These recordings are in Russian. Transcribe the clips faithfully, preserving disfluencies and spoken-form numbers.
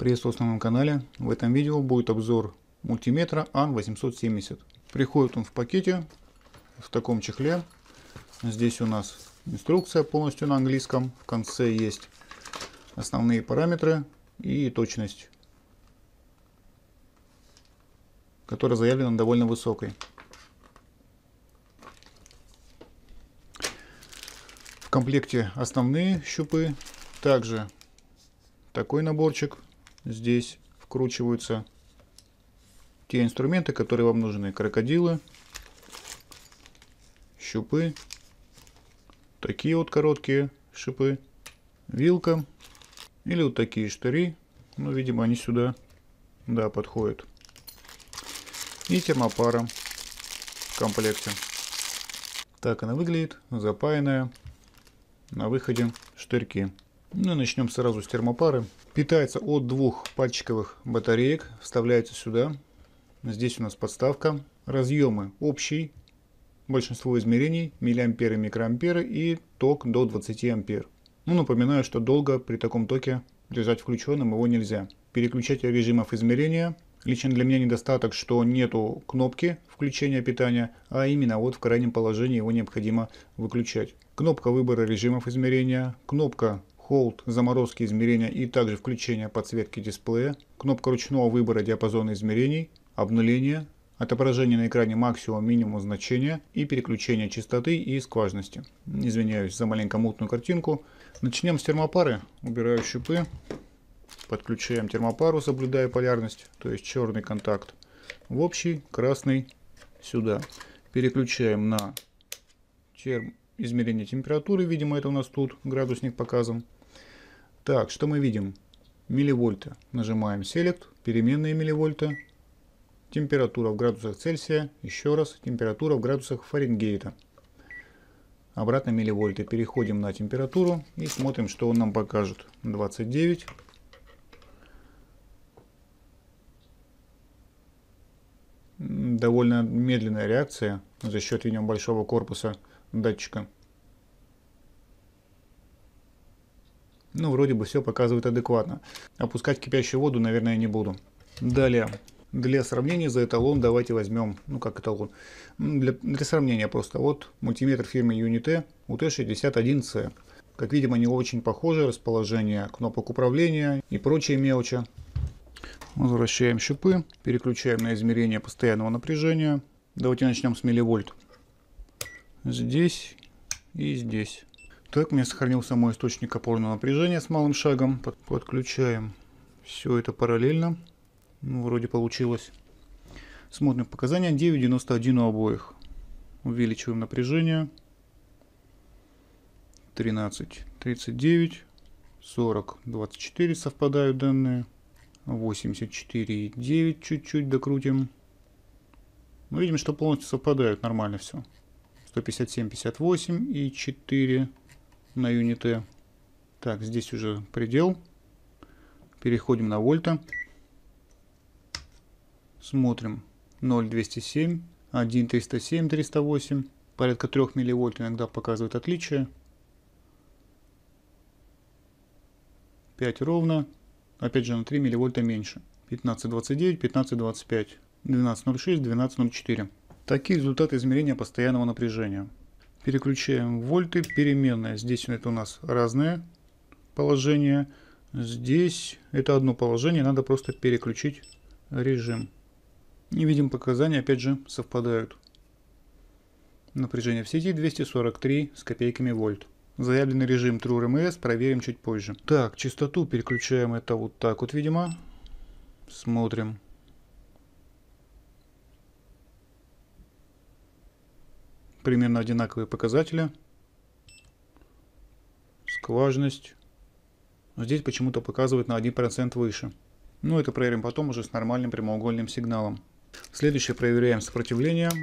Приветствую на моем канале. В этом видео будет обзор мультиметра ан восемьсот семьдесят. Приходит он в пакете, в таком чехле. Здесь у нас инструкция полностью на английском. В конце есть основные параметры и точность, которая заявлена довольно высокой. В комплекте основные щупы, также такой наборчик. Здесь вкручиваются те инструменты, которые вам нужны: крокодилы, щупы, такие вот короткие шипы, вилка или вот такие штыри. Ну, видимо, они сюда, да, подходят. И термопара в комплекте. Так она выглядит, запаянная. На выходе штырьки. Ну, начнем сразу с термопары. Питается от двух пальчиковых батареек, вставляется сюда. Здесь у нас подставка. Разъемы общий, большинство измерений, миллиамперы, микроамперы и ток до двадцати ампер. Ну, напоминаю, что долго при таком токе держать включенным его нельзя. Переключатель режимов измерения. Лично для меня недостаток, что нету кнопки включения питания, а именно вот в крайнем положении его необходимо выключать. Кнопка выбора режимов измерения, кнопка Hold, заморозки измерения и также включение подсветки дисплея, кнопка ручного выбора диапазона измерений, обнуление, отображение на экране максимум, минимум значения и переключение частоты и скважности. Извиняюсь за маленько мутную картинку. Начнем с термопары. Убираю щупы. Подключаем термопару, соблюдая полярность, то есть черный контакт в общий, красный сюда. Переключаем на терм... измерение температуры. Видимо, это у нас тут градусник показан. Так, что мы видим? Милливольты. Нажимаем Select, переменные милливольты. Температура в градусах Цельсия. Еще раз, температура в градусах Фаренгейта. Обратно милливольты. Переходим на температуру и смотрим, что он нам покажет. двадцать девять. Довольно медленная реакция за счет, видимо, большого корпуса датчика. Ну, вроде бы все показывает адекватно. Опускать кипящую воду, наверное, не буду. Далее, для сравнения за эталон давайте возьмем, ну как эталон, для, для сравнения просто, вот мультиметр фирмы Unite ю ти шестьдесят один си. Как видим, они очень похожи, расположение кнопок управления и прочие мелочи. Возвращаем щупы, переключаем на измерение постоянного напряжения. Давайте начнем с милливольт. Здесь и здесь. Так, у меня сохранился мой источник опорного напряжения с малым шагом. Под, подключаем все это параллельно. Ну, вроде получилось. Смотрим показания. девять девяносто один у обоих. Увеличиваем напряжение. тринадцать тридцать девять. сорок двадцать четыре совпадают данные. восемьдесят четыре и девять чуть-чуть докрутим. Мы видим, что полностью совпадают. Нормально все. сто пятьдесят семь пятьдесят восемь и четыре на Unite. Так, здесь уже предел. Переходим на вольта. Смотрим. ноль двести семь, один триста семь триста восемь. Порядка трёх милливольт иногда показывает отличие. пять ровно. Опять же на три милливольта меньше. пятнадцать двадцать девять, пятнадцать двадцать пять, двенадцать ноль шесть, двенадцать ноль четыре. Такие результаты измерения постоянного напряжения. Переключаем вольты, переменная. Здесь это у нас разное положение. Здесь это одно положение, надо просто переключить режим. И видим, показания опять же совпадают. Напряжение в сети двести сорок три с копейками вольт. Заявленный режим True эм эс проверим чуть позже. Так, частоту переключаем это вот так вот, видимо. Смотрим. Примерно одинаковые показатели. Скважность. Здесь почему-то показывает на один процент выше. Ну, это проверим потом уже с нормальным прямоугольным сигналом. Следующее проверяем сопротивление.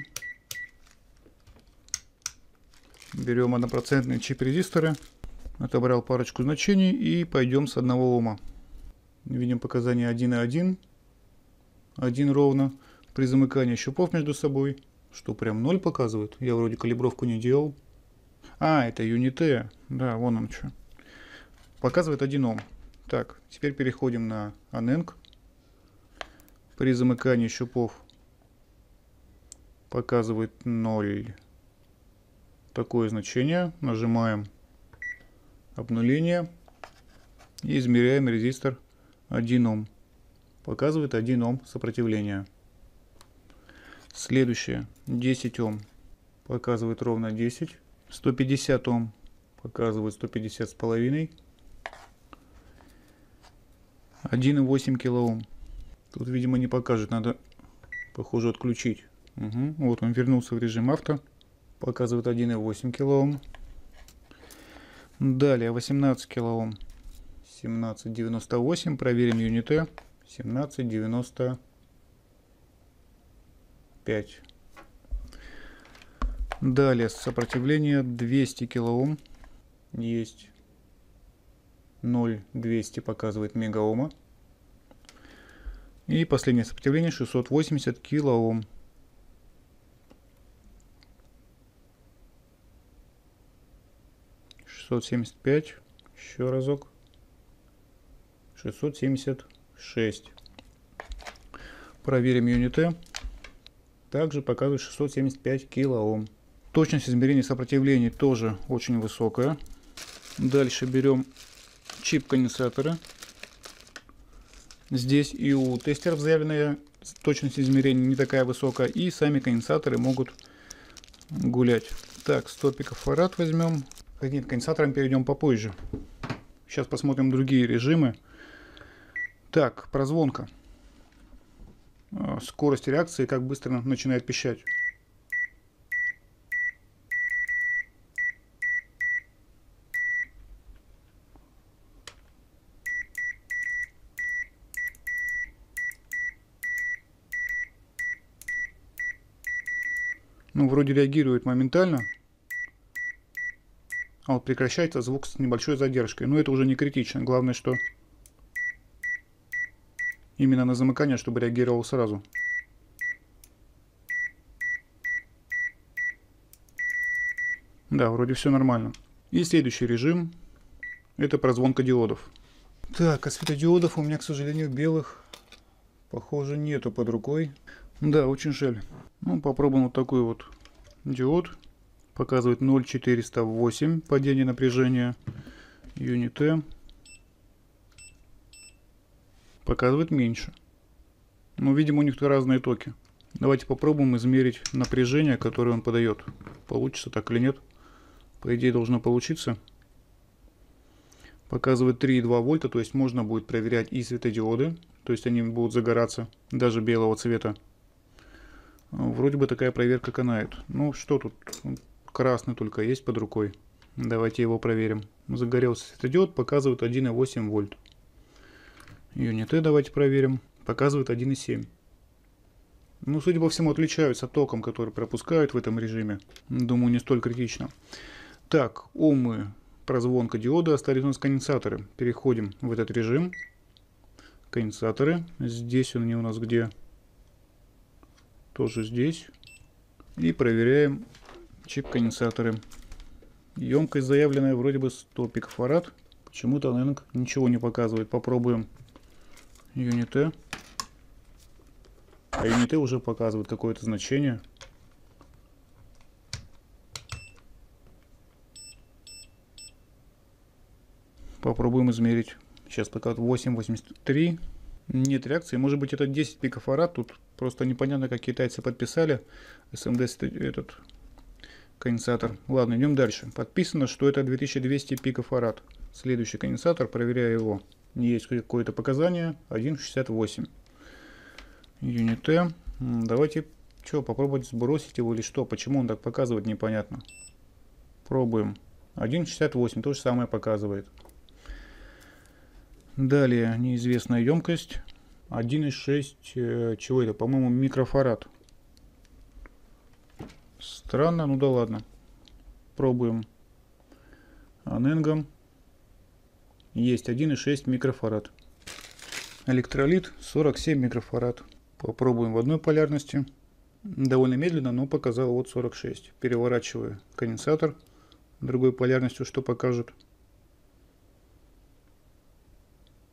Берем однопроцентные чип-резисторы. Отобрал парочку значений и пойдем с одного ома. Видим показания один и один. один ровно. При замыкании щупов между собой. Что, прям ноль показывает? Я вроде калибровку не делал. А, это Unite. Да, вон он что. Показывает один ом. Так, теперь переходим на Aneng. При замыкании щупов показывает ноль. Такое значение. Нажимаем обнуление и измеряем резистор один Ом. Показывает один Ом сопротивления. Следующее десять Ом. Показывает ровно десять. сто пятьдесят Ом. Показывает сто пятьдесят с половиной. один и восемь килоом. Тут, видимо, не покажет. Надо, похоже, отключить. Угу. Вот он вернулся в режим авто. Показывает один и восемь килоом. Далее восемнадцать килоом. семнадцать девяносто восемь. Проверим юниты. семнадцать девяносто пять. Далее сопротивление двести килоом. Есть. ноль двести показывает мегаома. И последнее сопротивление шестьсот восемьдесят килоом. шестьсот семьдесят пять. Еще разок. шестьсот семьдесят шесть. Проверим юниты. Также показывает шестьсот семьдесят пять килоом. Точность измерения сопротивлений тоже очень высокая. Дальше берем чип конденсатора. Здесь и у тестеров заявленная точность измерения не такая высокая, и сами конденсаторы могут гулять. Так, сто пикофарад возьмем. К конденсаторам перейдем попозже. Сейчас посмотрим другие режимы. Так, прозвонка. Скорость реакции, как быстро начинает пищать. Ну, вроде реагирует моментально. А вот прекращается звук с небольшой задержкой. Но это уже не критично. Главное, что именно на замыкание, чтобы реагировал сразу. Да, вроде все нормально. И следующий режим — это прозвонка диодов. Так, а светодиодов у меня, к сожалению, белых, похоже, нету под рукой. Да, очень жаль. Ну, попробуем вот такой вот диод. Показывает ноль четыреста восемь падение напряжения. Юниты. Показывает меньше. Но, видимо, у них разные токи. Давайте попробуем измерить напряжение, которое он подает. Получится так или нет? По идее, должно получиться. Показывает три и два вольта, то есть можно будет проверять и светодиоды. То есть они будут загораться, даже белого цвета. Вроде бы такая проверка канает. Ну что тут? Красный только есть под рукой. Давайте его проверим. Загорелся светодиод, показывает один и восемь вольт. Юниты давайте проверим. Показывает один и семь. Ну, судя по всему, отличаются током, который пропускают в этом режиме. Думаю, не столь критично. Так, омы, прозвонка диода, остались у нас конденсаторы. Переходим в этот режим. Конденсаторы. Здесь они у нас где? Тоже здесь. И проверяем чип-конденсаторы. Емкость заявленная вроде бы сто пикофарад. Почему-то Aneng ничего не показывает. Попробуем юниты. А юниты уже показывают какое-то значение. Попробуем измерить. Сейчас пока восемь восемьдесят три. Нет реакции. Может быть, это десять пикофарад. Тут просто непонятно, как китайцы подписали. эс эм ди этот конденсатор. Ладно, идем дальше. Подписано, что это две тысячи двести пикофарад. Следующий конденсатор, проверяю его. Есть какое-то показание. один шестьдесят восемь. Юниты. Давайте что, попробовать сбросить его или что? Почему он так показывает, непонятно. Пробуем. один шестьдесят восемь. То же самое показывает. Далее неизвестная емкость. один и шесть. Э, чего это? По-моему, микрофарад. Странно, ну да ладно. Пробуем Aneng. Есть один и шесть микрофарад. Электролит сорок семь микрофарад. Попробуем в одной полярности. Довольно медленно, но показал вот сорок шесть. Переворачиваю конденсатор другой полярностью, что покажет.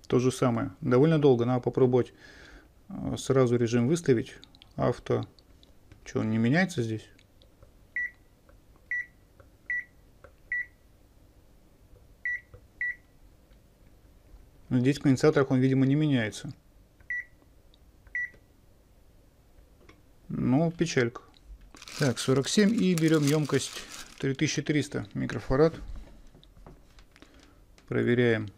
То же самое. Довольно долго. Надо попробовать сразу режим выставить. Авто. Что, он не меняется здесь? Здесь в конденсаторах он, видимо, не меняется. Ну, печалька. Так, сорок семь, и берем емкость три тысячи триста микрофарад. Проверяем.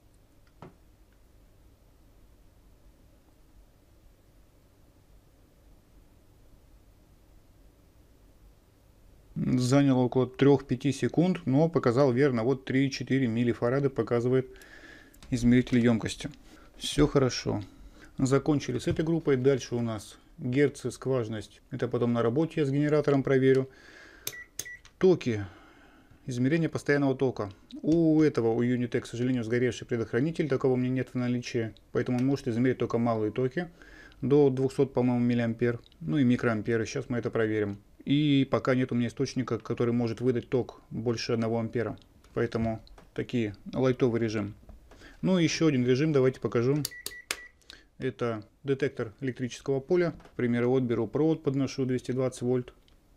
Заняло около трёх-пяти секунд, но показал верно. Вот три-четыре миллифарада показывает измеритель емкости. Все хорошо. Закончили с этой группой. Дальше у нас герцы, скважность. Это потом на работе я с генератором проверю. Токи. Измерение постоянного тока. У этого, у Unitec, к сожалению, сгоревший предохранитель. Такого у меня нет в наличии. Поэтому он может измерить только малые токи. До двухсот, по-моему, миллиампер. Ну и микроамперы. Сейчас мы это проверим. И пока нет у меня источника, который может выдать ток больше одного ампера. Поэтому такие лайтовый режим. Ну и еще один режим давайте покажу. Это детектор электрического поля. К примеру, вот беру провод, подношу двести двадцать вольт.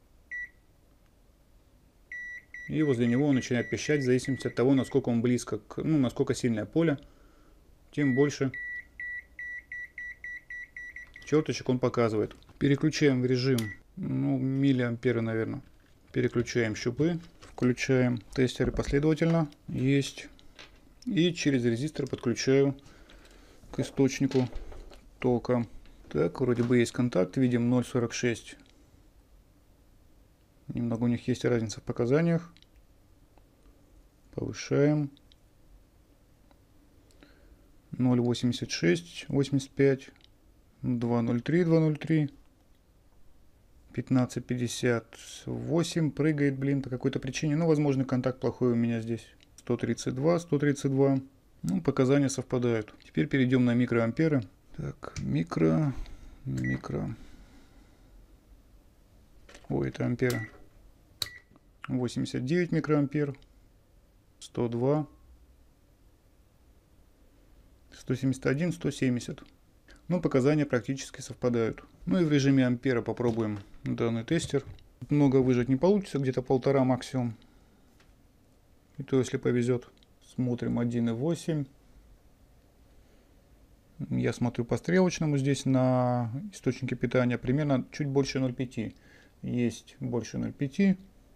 И возле него он начинает пищать в зависимости от того, насколько он близко, к, ну, насколько сильное поле, тем больше черточек он показывает. Переключаем в режим, ну, миллиамперы, наверное. Переключаем щупы, включаем тестеры последовательно. Есть. И через резистор подключаю к источнику тока. Так, вроде бы есть контакт, видим ноль сорок шесть. Немного у них есть разница в показаниях. Повышаем. ноль восемьдесят шесть, восемьдесят пять, два ноль три, два ноль три, пятнадцать пятьдесят восемь. Прыгает, блин, по какой-то причине. Ну, возможно, контакт плохой у меня здесь. сто тридцать два, сто тридцать два. Ну, показания совпадают. Теперь перейдем на микроамперы. Так, микро, микро. Ой, это амперы. восемьдесят девять микроампер, сто два, сто семьдесят один, сто семьдесят. Ну, показания практически совпадают. Ну и в режиме ампера попробуем данный тестер. Много выжать не получится, где-то полтора максимум. И то, если повезет. Смотрим один и восемь. Я смотрю по стрелочному здесь на источнике питания. Примерно чуть больше ноль целых пять. Есть больше ноль целых пять.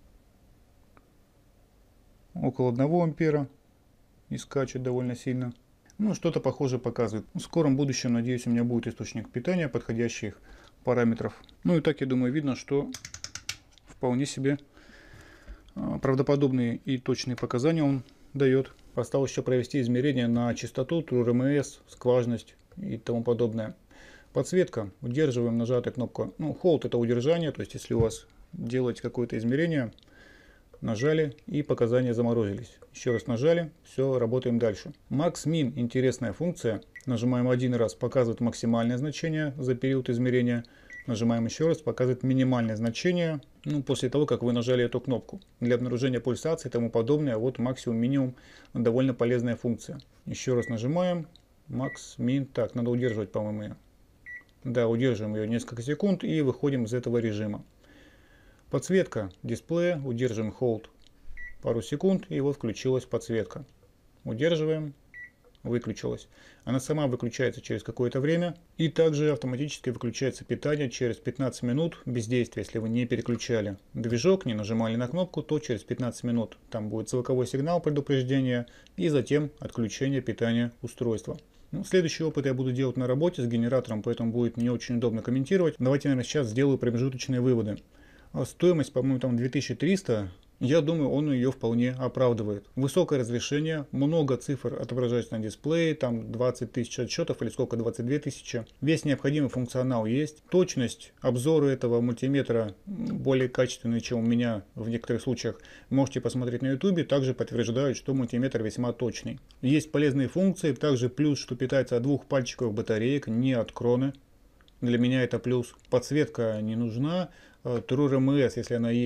Около одного ампера. И скачет довольно сильно. Ну, что-то похожее показывает. В скором будущем, надеюсь, у меня будет источник питания подходящих параметров. Ну и так, я думаю, видно, что вполне себе правдоподобные и точные показания он дает. Осталось еще провести измерения на частоту, ТРУ-РМС, скважность и тому подобное. Подсветка. Удерживаем нажатая кнопка. Ну, Hold — это удержание, то есть если у вас делать какое-то измерение, нажали и показания заморозились. Еще раз нажали, все, работаем дальше. Max-Min — интересная функция. Нажимаем один раз, показывает максимальное значение за период измерения. Нажимаем еще раз, показывает минимальное значение, ну, после того, как вы нажали эту кнопку. Для обнаружения пульсации и тому подобное, вот максимум, минимум, довольно полезная функция. Еще раз нажимаем, Max, Min, так, надо удерживать, по-моему, ее. Да, удерживаем ее несколько секунд и выходим из этого режима. Подсветка дисплея, удерживаем Hold пару секунд, и вот включилась подсветка. Удерживаем. Выключилась. Она сама выключается через какое-то время. И также автоматически выключается питание через пятнадцать минут бездействия, если вы не переключали движок, не нажимали на кнопку, то через пятнадцать минут там будет звуковой сигнал предупреждения и затем отключение питания устройства. Ну, следующий опыт я буду делать на работе с генератором, поэтому будет не очень удобно комментировать. Давайте, наверное, сейчас сделаю промежуточные выводы. Стоимость, по-моему, там две тысячи триста. Я думаю, он ее вполне оправдывает. Высокое разрешение, много цифр отображается на дисплее, там двадцать тысяч отчетов или сколько, двадцать две тысячи. Весь необходимый функционал есть. Точность обзора этого мультиметра более качественный, чем у меня в некоторых случаях. Можете посмотреть на ютубе, также подтверждают, что мультиметр весьма точный. Есть полезные функции, также плюс, что питается от двух пальчиковых батареек, не от кроны. Для меня это плюс. Подсветка не нужна. ТРУ-РМС, если она есть,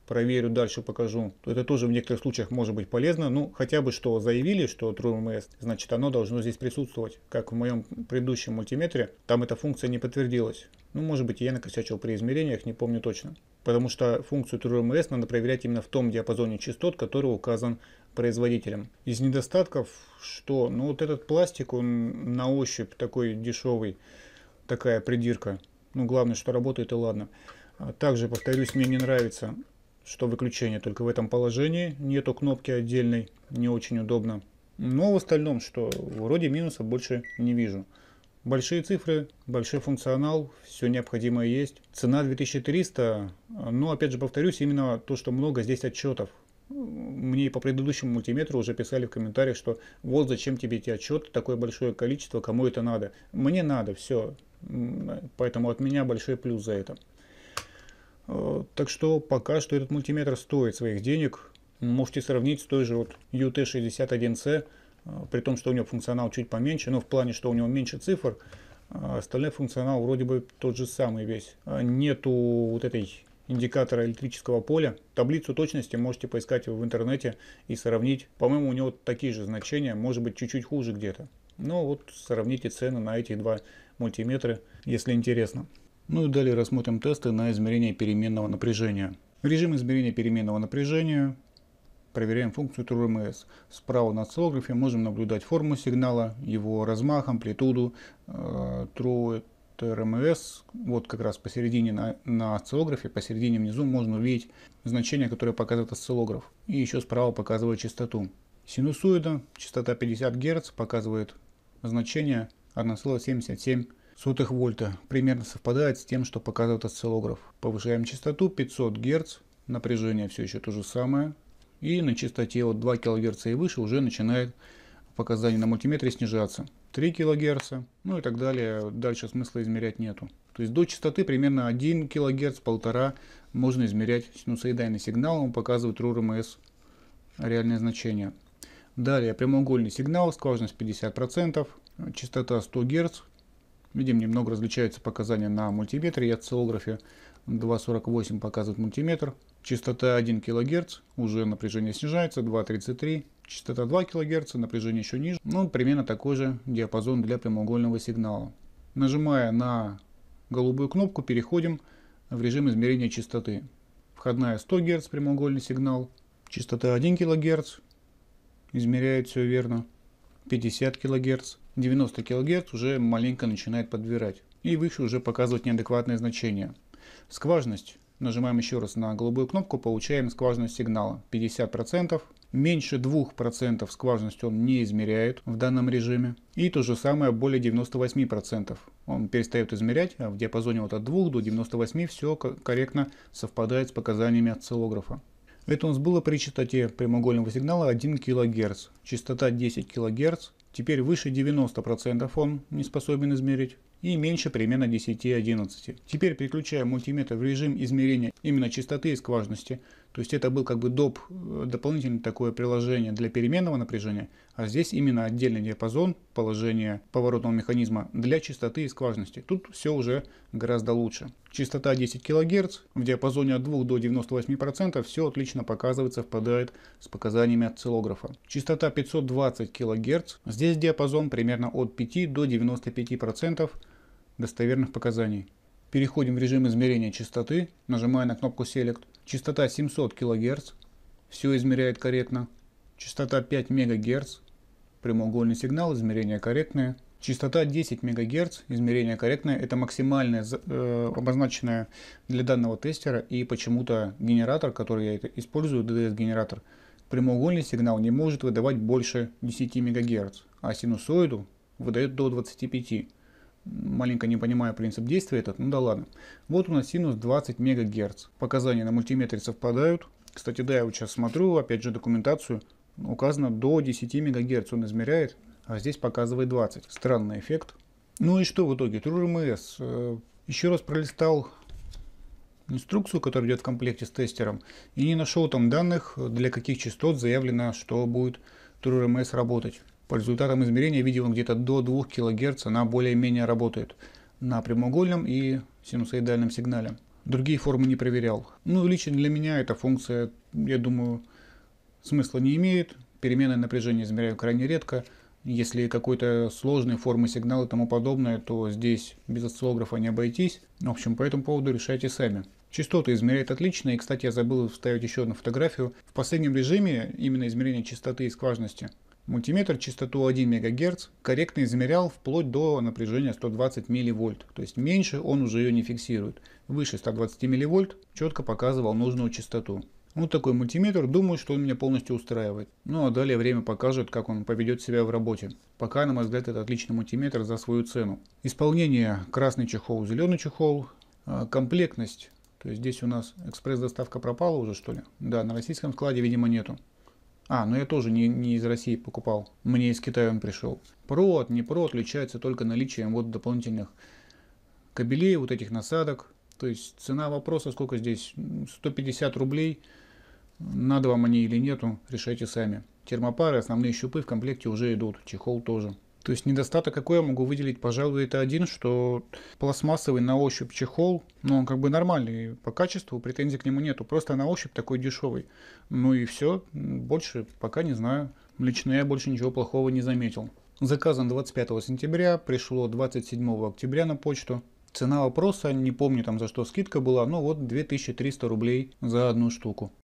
проверю дальше, покажу, то это тоже в некоторых случаях может быть полезно. Ну, хотя бы что заявили, что TrueMS, значит оно должно здесь присутствовать. Как в моем предыдущем мультиметре, там эта функция не подтвердилась. Ну, может быть, я накосячил при измерениях, не помню точно. Потому что функцию TrueMS надо проверять именно в том диапазоне частот, который указан производителем. Из недостатков, что, ну, вот этот пластик, он на ощупь такой дешевый, такая придирка. Ну, главное, что работает, и ладно. Также, повторюсь, мне не нравится, что выключение только в этом положении, нету кнопки отдельной, не очень удобно. Но в остальном, что вроде минусов больше не вижу. Большие цифры, большой функционал, все необходимое есть. Цена две тысячи триста, но опять же повторюсь, именно то, что много здесь отчетов. Мне и по предыдущему мультиметру уже писали в комментариях, что вот зачем тебе эти отчеты, такое большое количество, кому это надо. Мне надо, все. Поэтому от меня большой плюс за это. Так что пока что этот мультиметр стоит своих денег. Можете сравнить с той же вот ю ти шестьдесят один си, при том, что у него функционал чуть поменьше, но в плане, что у него меньше цифр, остальной функционал вроде бы тот же самый весь. Нету вот этой индикатора электрического поля. Таблицу точности можете поискать в интернете и сравнить. По-моему, у него такие же значения, может быть чуть-чуть хуже где-то. Но вот сравните цены на эти два мультиметра, если интересно. Ну и далее рассмотрим тесты на измерение переменного напряжения. Режим измерения переменного напряжения. Проверяем функцию TrueMS. Справа на осциллографе можем наблюдать форму сигнала, его размах, амплитуду. TrueRMS, вот как раз посередине на, на осциллографе, посередине внизу можно увидеть значение, которое показывает осциллограф. И еще справа показывает частоту. Синусоида, частота пятьдесят герц, показывает значение одна целая семьдесят семь сотых вольта. Примерно совпадает с тем, что показывает осциллограф. Повышаем частоту пятьсот герц, напряжение все еще то же самое. И на частоте от два килогерца и выше уже начинает показания на мультиметре снижаться. три килогерца, ну и так далее. Дальше смысла измерять нету. То есть до частоты примерно один килогерц, полтора можно измерять синусоидальный сигнал. Он показывает TrueRMS реальное значение. Далее прямоугольный сигнал, скважинность пятьдесят процентов, частота сто герц. Видим, немного различаются показания на мультиметре и осциллографе. два сорок восемь показывает мультиметр. Частота один килогерц, уже напряжение снижается, два тридцать три. Частота два килогерца, напряжение еще ниже. Ну, примерно такой же диапазон для прямоугольного сигнала. Нажимая на голубую кнопку, переходим в режим измерения частоты. Входная сто герц, прямоугольный сигнал. Частота один килогерц, измеряет все верно. пятьдесят килогерц. девяносто килогерц уже маленько начинает подбирать. И выше уже показывать неадекватные значения. Скважинность. Нажимаем еще раз на голубую кнопку, получаем скважинность сигнала пятьдесят процентов. Меньше двух процентов скважинность он не измеряет в данном режиме. И то же самое более девяноста восьми процентов. Он перестает измерять, а в диапазоне вот от двух до девяноста восьми все корректно совпадает с показаниями осциллографа. Это у нас было при частоте прямоугольного сигнала один килогерц. Частота десять килогерц. Теперь выше девяноста процентов он не способен измерить. И меньше примерно десяти-одиннадцати. Теперь переключаем мультиметр в режим измерения именно частоты и скважинности. То есть это был как бы доп, дополнительное такое приложение для переменного напряжения. А здесь именно отдельный диапазон положения поворотного механизма для частоты и скважинности. Тут все уже гораздо лучше. Частота десять килогерц. В диапазоне от двух до девяноста восьми процентов все отлично показывает, совпадает с показаниями осциллографа. Частота пятьсот двадцать килогерц. Здесь диапазон примерно от пяти до девяноста пяти процентов достоверных показаний. Переходим в режим измерения частоты, нажимая на кнопку Select. Частота семьсот килогерц, все измеряет корректно. Частота пять мегагерц, прямоугольный сигнал, измерение корректное. Частота десять мегагерц, измерение корректное. Это максимальное, э, обозначенное для данного тестера, и почему-то генератор, который я это использую, ди ди эс-генератор, прямоугольный сигнал не может выдавать больше десяти мегагерц, а синусоиду выдает до двадцати пяти. Маленько не понимаю принцип действия этот, ну да ладно. Вот у нас синус двадцать мегагерц. Показания на мультиметре совпадают. Кстати, да, я вот сейчас смотрю, опять же, документацию. Указано до десяти мегагерц он измеряет, а здесь показывает двадцать. Странный эффект. Ну и что в итоге? TrueRMS. Еще раз пролистал инструкцию, которая идет в комплекте с тестером, и не нашел там данных, для каких частот заявлено, что будет TrueRMS работать. По результатам измерения, видимо, где-то до двух килогерц она более-менее работает на прямоугольном и синусоидальном сигнале. Другие формы не проверял. Ну, лично для меня эта функция, я думаю, смысла не имеет. Переменное напряжение измеряю крайне редко. Если какой-то сложной формы сигнала и тому подобное, то здесь без осциллографа не обойтись. В общем, по этому поводу решайте сами. Частоты измеряет отлично. И, кстати, я забыл вставить еще одну фотографию. В последнем режиме именно измерение частоты и скважности. Мультиметр частоту один мегагерц корректно измерял вплоть до напряжения сто двадцать милливольт. То есть меньше он уже ее не фиксирует. Выше ста двадцати милливольт четко показывал нужную частоту. Вот такой мультиметр, думаю, что он меня полностью устраивает. Ну а далее время покажет, как он поведет себя в работе. Пока, на мой взгляд, это отличный мультиметр за свою цену. Исполнение: красный чехол, зеленый чехол. Комплектность. То есть здесь у нас экспресс-доставка пропала уже, что ли? Да, на российском складе, видимо, нету. А, ну я тоже не, не из России покупал. Мне из Китая он пришел. Провод, не провод, отличается только наличием вот дополнительных кабелей, вот этих насадок. То есть цена вопроса, сколько здесь? сто пятьдесят рублей. Надо вам они или нету, решайте сами. Термопары, основные щупы в комплекте уже идут, чехол тоже. То есть недостаток какой я могу выделить, пожалуй, это один, что пластмассовый на ощупь чехол, ну он как бы нормальный, по качеству претензий к нему нету, просто на ощупь такой дешевый. Ну и все, больше пока не знаю, лично я больше ничего плохого не заметил. Заказан двадцать пятого сентября, пришло двадцать седьмого октября на почту. Цена вопроса, не помню там за что скидка была, но вот две тысячи триста рублей за одну штуку.